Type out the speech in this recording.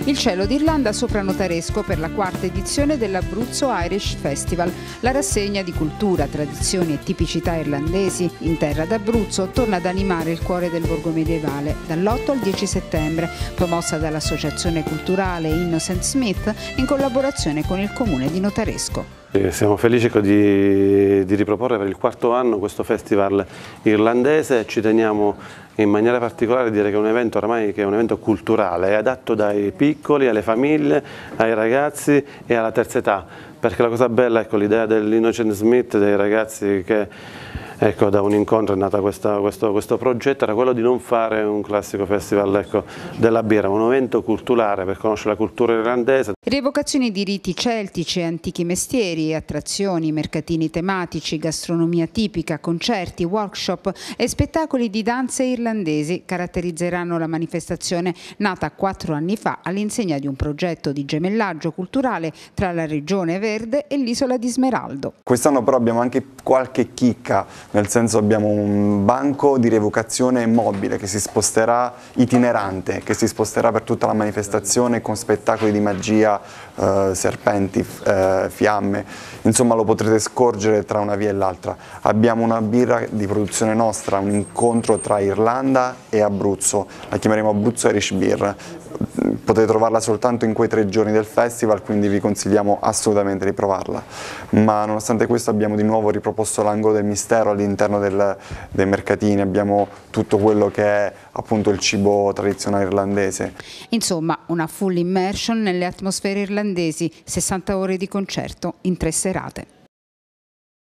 Il cielo d'Irlanda sopra Notaresco per la quarta edizione dell'Abruzzo Irish Festival. La rassegna di cultura, tradizioni e tipicità irlandesi in terra d'Abruzzo torna ad animare il cuore del borgo medievale dall'8 al 10 settembre, promossa dall'Associazione Culturale Innocent Smith in collaborazione con il Comune di Notaresco. Siamo felici di riproporre per il quarto anno questo festival irlandese. Ci teniamo in maniera particolare a dire che è un evento oramai che è un evento culturale, è adatto dai piccoli, alle famiglie, ai ragazzi e alla terza età, perché la cosa bella, ecco, l'idea dell'Innocent Smith, dei ragazzi che da un incontro è nato questo progetto, era quello di non fare un classico festival, ecco, della birra, ma un evento culturale per conoscere la cultura irlandese. Rievocazioni di riti celtici e antichi mestieri, attrazioni, mercatini tematici, gastronomia tipica, concerti, workshop e spettacoli di danze irlandesi caratterizzeranno la manifestazione nata 4 anni fa all'insegna di un progetto di gemellaggio culturale tra la Regione Verde e l'isola di Smeraldo. Quest'anno però abbiamo anche qualche chicca, nel senso abbiamo un banco di rievocazione mobile che si sposterà, itinerante, che si sposterà per tutta la manifestazione con spettacoli di magia, serpenti, fiamme, insomma lo potrete scorgere tra una via e l'altra. Abbiamo una birra di produzione nostra, un incontro tra Irlanda e Abruzzo, la chiameremo Abruzzo Irish Beer. Potete trovarla soltanto in quei 3 giorni del festival, quindi vi consigliamo assolutamente di provarla. Ma nonostante questo abbiamo di nuovo riproposto l'angolo del mistero all'interno dei mercatini, abbiamo tutto quello che è appunto il cibo tradizionale irlandese. Insomma, una full immersion nelle atmosfere irlandesi, 60 ore di concerto in 3 serate.